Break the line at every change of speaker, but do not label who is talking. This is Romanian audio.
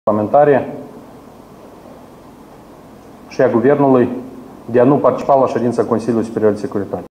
parlamentare și a Guvernului de a nu participa la ședința Consiliului Superior de Securitate.